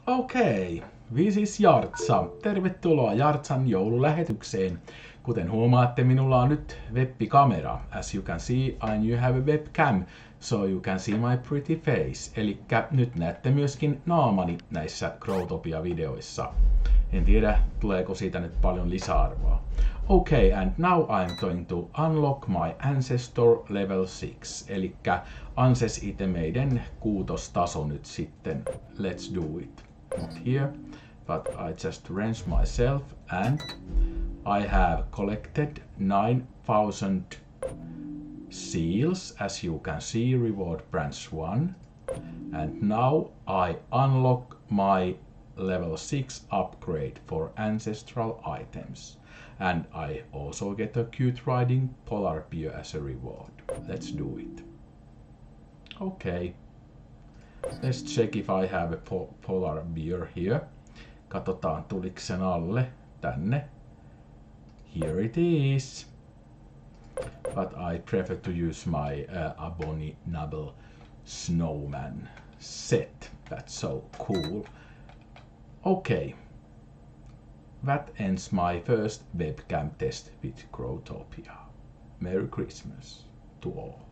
Okei, this is Jartsa. Tervetuloa Jartsan joululähetykseen. Kuten huomaatte, minulla on nyt webbikamera. As you can see, I you have a webcam, so you can see my pretty face. Elikkä nyt näette myöskin naamani näissä Growtopia-videoissa. En tiedä, tuleeko siitä nyt paljon lisäarvoa. Okay, and now I'm going to unlock my Ancestor level 6. Elikkä Ances-itemeiden 6. taso nyt sitten. Let's do it. Not here, but I just range myself and I have collected 9,000 seals, as you can see, reward branch 1. And now I unlock my level 6 upgrade for ancestral items. And I also get a cute riding polar bear as a reward. Let's do it. Okay. Let's check if I have a polar bear here. Katsotaan tuliko sen alle tänne. Here it is. But I prefer to use my abominable snowman set. That's so cool. Okay. That ends my first webcam test with Growtopia. Merry Christmas to all.